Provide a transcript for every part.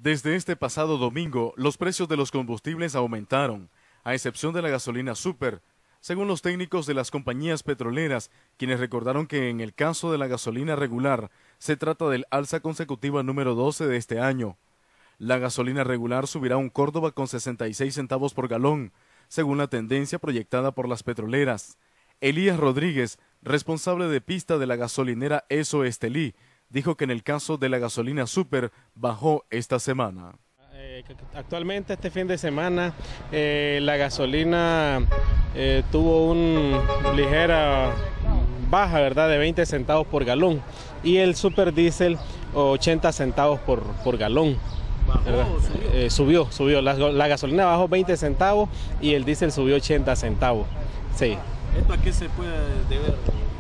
Desde este pasado domingo, los precios de los combustibles aumentaron, a excepción de la gasolina super, según los técnicos de las compañías petroleras, quienes recordaron que en el caso de la gasolina regular, se trata del alza consecutiva número 12 de este año. La gasolina regular subirá un Córdoba con 66 centavos por galón, según la tendencia proyectada por las petroleras. Elías Rodríguez, responsable de pista de la gasolinera Esso Estelí, dijo que en el caso de la gasolina super bajó esta semana. Actualmente este fin de semana la gasolina tuvo una ligera baja, ¿verdad?, de 20 centavos por galón, y el super diésel 80 centavos por galón. ¿Bajó o subió? La gasolina bajó 20 centavos y el diésel subió 80 centavos. Sí. ¿Esto a qué se puede deber?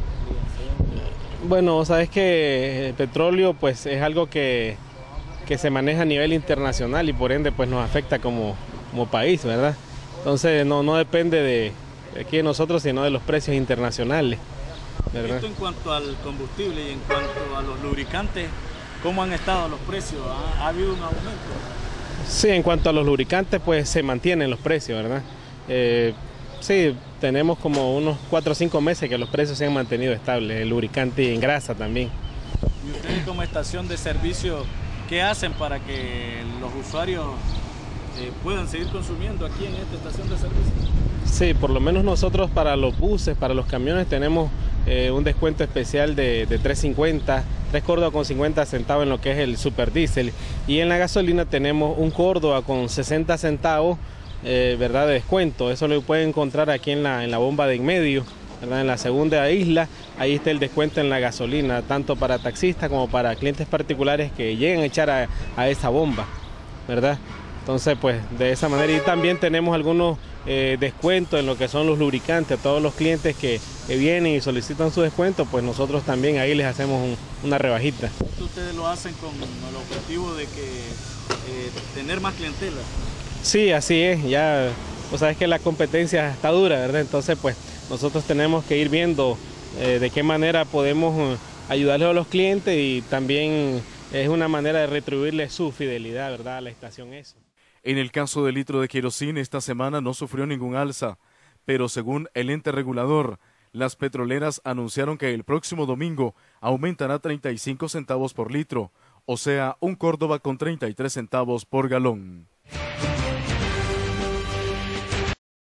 Bueno, sabes que el petróleo pues es algo que se maneja a nivel internacional y por ende pues nos afecta como país, ¿verdad? Entonces no depende de aquí de nosotros, sino de los precios internacionales, ¿verdad? Esto en cuanto al combustible y en cuanto a los lubricantes, ¿cómo han estado los precios? ¿Ha habido un aumento? Sí, en cuanto a los lubricantes pues se mantienen los precios, ¿verdad? Sí, tenemos como unos 4 o 5 meses que los precios se han mantenido estables, el lubricante y en grasa también. ¿Y ustedes como estación de servicio, qué hacen para que los usuarios puedan seguir consumiendo aquí en esta estación de servicio? Sí, por lo menos nosotros para los buses, para los camiones tenemos un descuento especial de 3.50, 3 Córdoba con 50 centavos en lo que es el super diésel, y en la gasolina tenemos un Córdoba con 60 centavos, ¿verdad?, de descuento. Eso lo pueden encontrar aquí en la bomba de en medio, ¿verdad?, en la segunda isla. Ahí está el descuento en la gasolina, tanto para taxistas como para clientes particulares que lleguen a echar a esa bomba, ¿verdad? Entonces, pues de esa manera. Y también tenemos algunos descuentos en lo que son los lubricantes. A todos los clientes que vienen y solicitan su descuento, pues nosotros también ahí les hacemos una rebajita. ¿Esto ustedes lo hacen con el objetivo de que tener más clientela? Sí, así es. Ya, pues sabes que la competencia está dura, ¿verdad? Entonces, pues nosotros tenemos que ir viendo de qué manera podemos ayudarles a los clientes, y también es una manera de retribuirles su fidelidad, ¿verdad?, a la estación Esso. En el caso del litro de queroseno esta semana no sufrió ningún alza, pero según el ente regulador, las petroleras anunciaron que el próximo domingo aumentará 35 centavos por litro, o sea, un Córdoba con 33 centavos por galón.